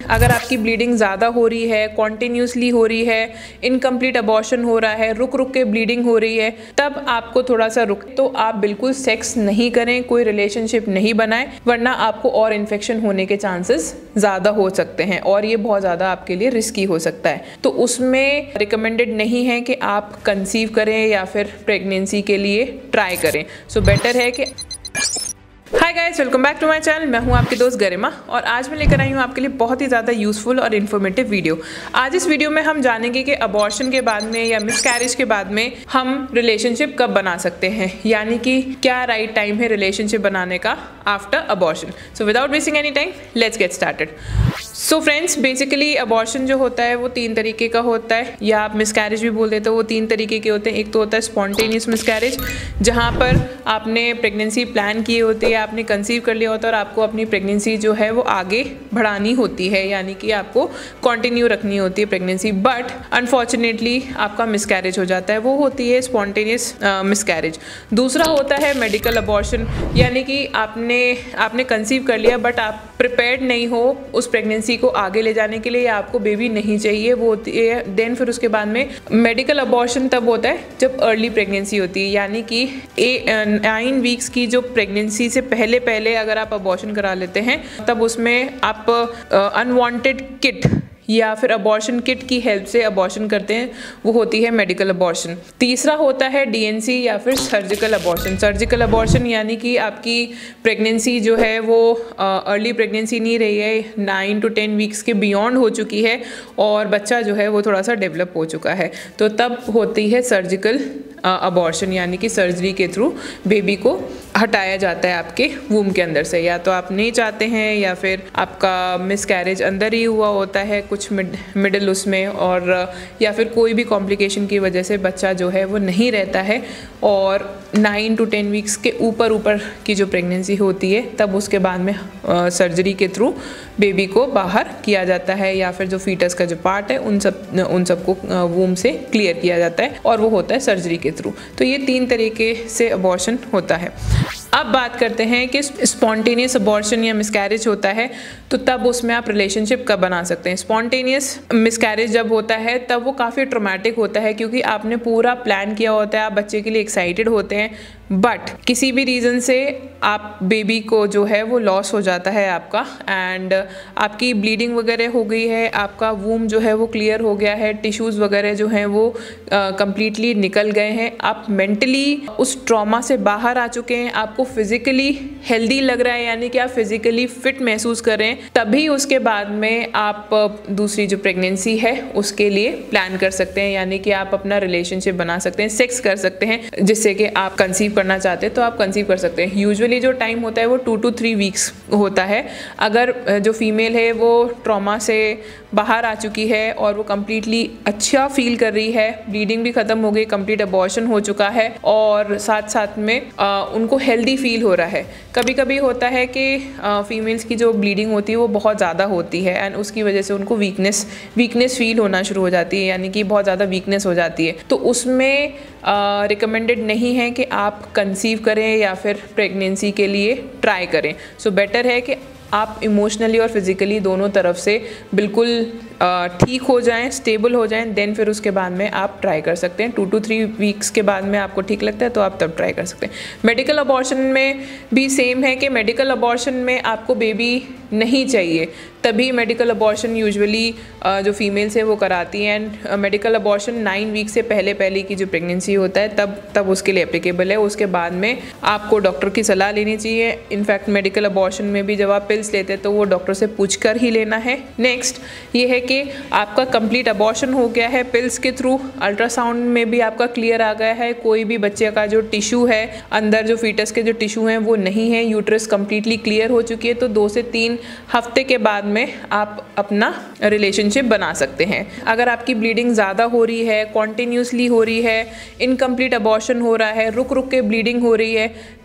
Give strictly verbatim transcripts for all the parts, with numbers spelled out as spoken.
अगर आपकी ब्लीडिंग ज़्यादा हो रही है, कॉन्टिन्यूसली हो रही है, इनकम्प्लीट अबॉर्शन हो रहा है, रुक रुक के ब्लीडिंग हो रही है, तब आपको थोड़ा सा रुक तो आप बिल्कुल सेक्स नहीं करें, कोई रिलेशनशिप नहीं बनाएं, वरना आपको और इन्फेक्शन होने के चांसेस ज़्यादा हो सकते हैं और ये बहुत ज़्यादा आपके लिए रिस्की हो सकता है। तो उसमें रिकमेंडेड नहीं है कि आप कंसीव करें या फिर प्रेगनेंसी के लिए ट्राई करें। सो बेटर है कि hi guys, welcome back to my channel. मैं हूं आपकी दोस्त गरिमा और आज मैं लेकर आई हूं आपके लिए बहुत ही ज़्यादा यूज़फुल और इन्फॉर्मेटिव वीडियो। आज इस वीडियो में हम जानेंगे कि अबॉर्शन के बाद में या मिसकैरेज के बाद में हम रिलेशनशिप कब बना सकते हैं, यानी कि क्या राइट टाइम है रिलेशनशिप बनाने का after abortion. So without wasting any time let's get started. So friends, basically abortion जो होता है वो तीन तरीके का होता है, या आप मिसकैरेज भी बोल देते हो, वो तीन तरीके के होते हैं। एक तो होता है स्पॉन्टेनियस मिसकैरेज, जहाँ पर आपने प्रेगनेंसी प्लान की होती है, आपने कंसीव कर लिया होता है और आपको अपनी प्रेगनेंसी जो है वो आगे बढ़ानी होती है, यानी कि आपको कंटिन्यू रखनी होती है प्रेगनेंसी, बट अनफॉर्चुनेटली आपका मिसकैरेज हो जाता है, वो होती है स्पॉन्टेनियस मिसकैरेज। दूसरा होता है मेडिकल अबॉर्शन, यानी कि आपने आपने कंसीव कर लिया बट आप प्रिपेयर्ड नहीं हो उस प्रेगनेंसी को आगे ले जाने के लिए, या आपको बेबी नहीं चाहिए, वो होती है। देन फिर उसके बाद में मेडिकल अबॉर्शन तब होता है जब अर्ली प्रेगनेंसी होती है, यानी कि नाइन वीक्स की जो प्रेगनेंसी से पहले पहले अगर आप अबॉर्शन करा लेते हैं, तब उसमें आप अनवांटेड किट या फिर अबॉर्शन किट की हेल्प से अबॉर्शन करते हैं, वो होती है मेडिकल अबॉर्शन। तीसरा होता है डीएनसी या फिर सर्जिकल अबॉर्शन। सर्जिकल अबॉर्शन यानी कि आपकी प्रेगनेंसी जो है वो अर्ली प्रेगनेंसी नहीं रही है, नाइन टू टेन वीक्स के बियॉन्ड हो चुकी है और बच्चा जो है वो थोड़ा सा डेवलप हो चुका है, तो तब होती है सर्जिकल अबॉर्शन, यानी कि सर्जरी के थ्रू बेबी को हटाया जाता है आपके वूम के अंदर से। या तो आप नहीं चाहते हैं या फिर आपका मिसकैरेज अंदर ही हुआ होता है कुछ मिड, मिडल उसमें, और या फिर कोई भी कॉम्प्लिकेशन की वजह से बच्चा जो है वो नहीं रहता है और नाइन टू टेन वीक्स के ऊपर ऊपर की जो प्रेगनेंसी होती है, तब उसके बाद में आ, सर्जरी के थ्रू बेबी को बाहर किया जाता है, या फिर जो फीटस का जो पार्ट है उन सब उन सबको वूम से क्लियर किया जाता है और वो होता है सर्जरी के थ्रू। तो ये तीन तरीके से अबॉर्शन होता है। अब बात करते हैं कि स्पॉन्टेनियस अबॉर्शन या मिसकैरेज होता है तो तब उसमें आप रिलेशनशिप कब बना सकते हैं। स्पॉन्टेनियस मिसकैरेज जब होता है तब वो काफ़ी ट्रॉमेटिक होता है, क्योंकि आपने पूरा प्लान किया होता है, आप बच्चे के लिए एक्साइटेड होते हैं, बट किसी भी रीज़न से आप बेबी को जो है वो लॉस हो जाता है आपका, एंड आपकी ब्लीडिंग वगैरह हो गई है, आपका वूम जो है वो क्लियर हो गया है, टिश्यूज़ वगैरह जो हैं वो कंप्लीटली निकल गए हैं, आप मेंटली उस ट्रॉमा से बाहर आ चुके हैं, आपको फिजिकली हेल्दी लग रहा है, यानी कि आप फिजिकली फिट महसूस कर रहे हैं, तभी उसके बाद में आप दूसरी जो प्रेगनेंसी है उसके लिए प्लान कर सकते हैं, यानी कि आप अपना रिलेशनशिप बना सकते हैं, सेक्स कर सकते हैं, जिससे कि आप कंसीव करना चाहते हैं तो आप कंसीव कर सकते हैं। यूजुअली जो टाइम होता है वो टू टू थ्री वीक्स होता है। अगर जो फीमेल है वो ट्रॉमा से बाहर आ चुकी है और वो कम्प्लीटली अच्छा फील कर रही है, ब्लीडिंग भी ख़त्म हो गई, कंप्लीट अबॉर्शन हो चुका है और साथ साथ में आ, उनको हेल्दी फील हो रहा है। कभी कभी होता है कि फीमेल्स की जो ब्लीडिंग होती है वो बहुत ज़्यादा होती है एंड उसकी वजह से उनको वीकनेस वीकनेस फील होना शुरू हो जाती है, यानी कि बहुत ज़्यादा वीकनेस हो जाती है, तो उसमें रिकमेंडेड uh, नहीं है कि आप कंसीव करें या फिर प्रेगनेंसी के लिए ट्राई करें। सो so, बेटर है कि आप इमोशनली और फिज़िकली दोनों तरफ से बिल्कुल ठीक हो जाएं, स्टेबल हो जाएं, देन फिर उसके बाद में आप ट्राई कर सकते हैं। टू टू थ्री वीक्स के बाद में आपको ठीक लगता है तो आप तब ट्राई कर सकते हैं। मेडिकल अबॉर्शन में भी सेम है कि मेडिकल अबॉर्शन में आपको बेबी नहीं चाहिए, तभी मेडिकल अबॉर्शन यूजुअली जो फीमेल्स है वो कराती हैं, and medical abortion nine week से पहले पहले की जो प्रेगनेंसी होता है तब तब उसके लिए एप्लीकेबल है। उसके बाद में आपको डॉक्टर की सलाह लेनी चाहिए। इनफैक्ट मेडिकल अबॉर्शन में भी जब आप पिल्स लेते हैं तो वो डॉक्टर से पूछ कर ही लेना है। नेक्स्ट ये है कि आपका कंप्लीट अबॉर्शन हो गया है पिल्स के थ्रू, अल्ट्रासाउंड में भी आपका क्लियर आ गया है, कोई भी बच्चे का जो टिश्यू है अंदर, जो फीटस के जो टिश्यू हैं वो नहीं है, यूट्रस कंप्लीटली क्लियर हो चुकी है, तो दो से तीन हफ्ते के बाद में आप अपना रिलेशनशिप बना सकते हैं। अगर आपकी ब्लीडिंग ज़्यादा हो रही है, कॉन्टिन्यूसली हो रही है, इनकम्प्लीट अबॉर्शन हो रहा है, रुक रुक के ब्लीडिंग हो रही है,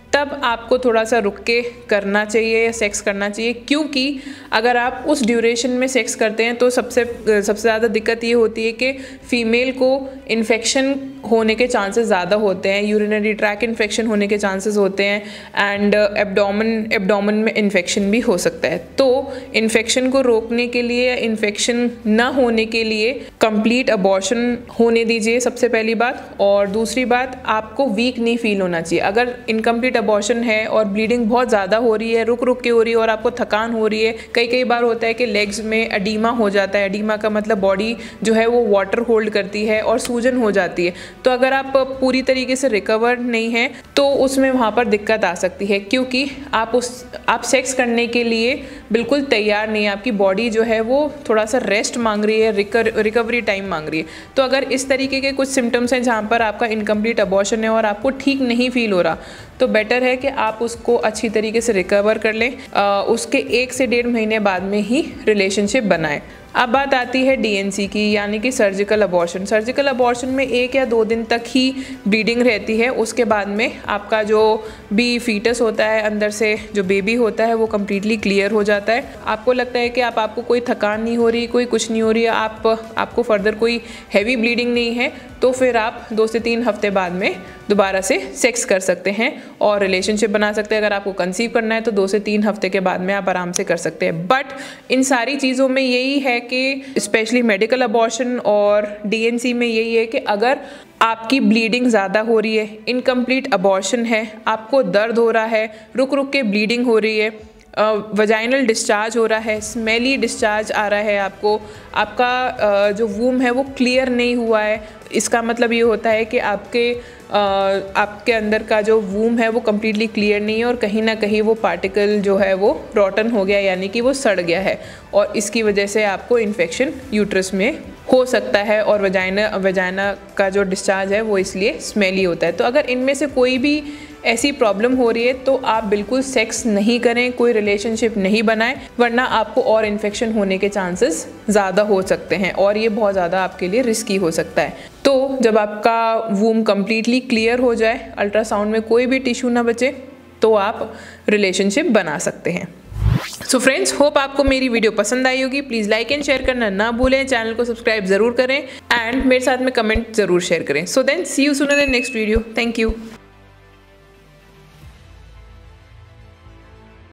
तब आपको थोड़ा सा रुक के करना चाहिए या सेक्स करना चाहिए, क्योंकि अगर आप उस ड्यूरेशन में सेक्स करते हैं तो सबसे सबसे ज़्यादा दिक्कत ये होती है कि फ़ीमेल को इन्फेक्शन होने के चांसेस ज़्यादा होते हैं, यूरिनरी ट्रैक इन्फेक्शन होने के चांसेस होते हैं एंड एब्डोमेन एब्डोमेन में इन्फेक्शन भी हो सकता है। तो इन्फेक्शन को रोकने के लिए या इन्फेक्शन ना होने के लिए कंप्लीट अबॉर्शन होने दीजिए सबसे पहली बात। और दूसरी बात, आपको वीक नहीं फील होना चाहिए। अगर इनकम्प्लीट अबॉर्शन है और ब्लीडिंग बहुत ज़्यादा हो रही है, रुक रुक के हो रही है और आपको थकान हो रही है, कई कई बार होता है कि लेग्स में एडीमा हो जाता है। एडीमा का मतलब बॉडी जो है वो वाटर होल्ड करती है और सूजन हो जाती है। तो अगर आप पूरी तरीके से रिकवर नहीं हैं तो उसमें वहाँ पर दिक्कत आ सकती है, क्योंकि आप उस आप सेक्स करने के लिए बिल्कुल तैयार नहीं है। आपकी बॉडी जो है वो थोड़ा सा रेस्ट मांग रही है, रिकर रिकवरी टाइम मांग रही है। तो अगर इस तरीके के कुछ सिम्टम्स हैं जहाँ पर आपका इनकम्प्लीट अबॉर्शन है और आपको ठीक नहीं फील हो रहा, तो बेटर है कि आप उसको अच्छी तरीके से रिकवर कर लें। आ, उसके एक से डेढ़ महीने बाद में ही रिलेशनशिप बनाएं। अब बात आती है डीएनसी की, यानी कि सर्जिकल अबॉर्शन। सर्जिकल अबॉर्शन में एक या दो दिन तक ही ब्लीडिंग रहती है, उसके बाद में आपका जो भी फीटस होता है, अंदर से जो बेबी होता है, वो कम्प्लीटली क्लियर हो जाता है। आपको लगता है कि आप आपको कोई थकान नहीं हो रही, कोई कुछ नहीं हो रही है, आप आपको फर्दर कोई हैवी ब्लीडिंग नहीं है, तो फिर आप दो से तीन हफ्ते बाद में दोबारा से सेक्स कर सकते हैं और रिलेशनशिप बना सकते हैं। अगर आपको कंसीव करना है तो दो से तीन हफ्ते के बाद में आप आराम से कर सकते हैं। बट इन सारी चीज़ों में यही है कि स्पेशली मेडिकल अबॉर्शन और डीएनसी में यही है कि अगर आपकी ब्लीडिंग ज़्यादा हो रही है, इनकम्प्लीट अबॉर्शन है, आपको दर्द हो रहा है, रुक रुक के ब्लीडिंग हो रही है, वजाइनल डिस्चार्ज हो रहा है, स्मेली डिस्चार्ज आ रहा है, आपको आपका जो वूम है वो क्लियर नहीं हुआ है, इसका मतलब ये होता है कि आपके आपके अंदर का जो वूम है वो कम्प्लीटली क्लियर नहीं है और कहीं ना कहीं वो पार्टिकल जो है वो रॉटन हो गया, यानी कि वो सड़ गया है और इसकी वजह से आपको इन्फेक्शन यूट्रस में हो सकता है और वजाइना वजाइना का जो डिस्चार्ज है वो इसलिए स्मेली होता है। तो अगर इनमें से कोई भी ऐसी प्रॉब्लम हो रही है तो आप बिल्कुल सेक्स नहीं करें, कोई रिलेशनशिप नहीं बनाएं, वरना आपको और इन्फेक्शन होने के चांसेस ज़्यादा हो सकते हैं और ये बहुत ज़्यादा आपके लिए रिस्की हो सकता है। तो जब आपका वूम कम्प्लीटली क्लियर हो जाए, अल्ट्रासाउंड में कोई भी टिश्यू ना बचे, तो आप रिलेशनशिप बना सकते हैं। सो फ्रेंड्स, होप आपको मेरी वीडियो पसंद आई होगी। प्लीज़ लाइक एंड शेयर करना ना भूलें, चैनल को सब्सक्राइब ज़रूर करें एंड मेरे साथ में कमेंट ज़रूर शेयर करें। So then see you soon in the next video. Thank you.